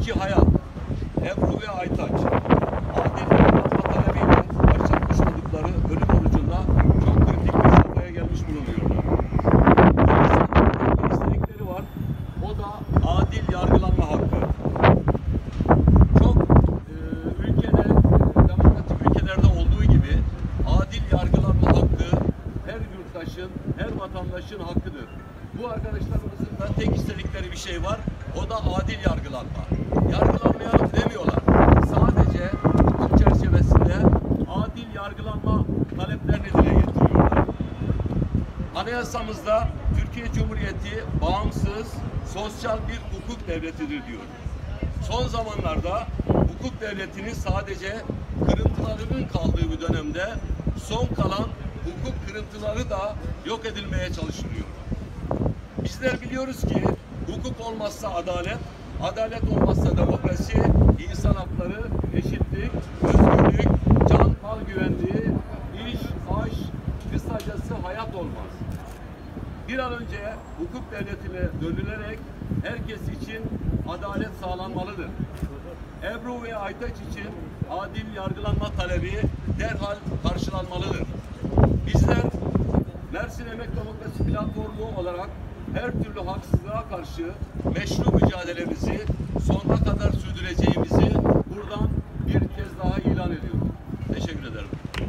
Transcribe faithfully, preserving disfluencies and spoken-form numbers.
İki hayat. Ebru ve Aytaç. Adil yargılanma talebiyle başlatmış oldukları ölüm orucunda çok kritik bir safhaya gelmiş bulunuyorlar. İnsanların bir istedikleri var. O da adil yargılanma hakkı. Çok e, ülkede, demokratik ülkelerde olduğu gibi adil yargılanma hakkı her yurttaşın, her vatandaşın hakkıdır. Bu arkadaşlarımızın da tek istedikleri bir şey var. O da adil yargılanma. Yargılanmayalım demiyorlar. Sadece hukuk çerçevesinde adil yargılanma taleplerini dile getiriyorlar. Anayasamızda Türkiye Cumhuriyeti bağımsız, sosyal bir hukuk devletidir diyor. Son zamanlarda hukuk devletinin sadece kırıntılarının kaldığı bir dönemde son kalan hukuk kırıntıları da yok edilmeye çalışılıyor. Bizler biliyoruz ki hukuk olmazsa adalet, adalet olmazsa demokrasi, insan hakları, eşitlik, özgürlük, can, mal güvenliği, iş, aş, kısacası hayat olmaz. Bir an önce hukuk devletine dönülerek herkes için adalet sağlanmalıdır. Ebru ve Aytaç için adil yargılanma talebi derhal karşılanmalıdır. Bizler Mersin Emek Demokrasi Platformu olarak her türlü haksızlığa karşı meşru mücadelemizi sonuna kadar sürdüreceğimizi buradan bir kez daha ilan ediyorum. Teşekkür ederim.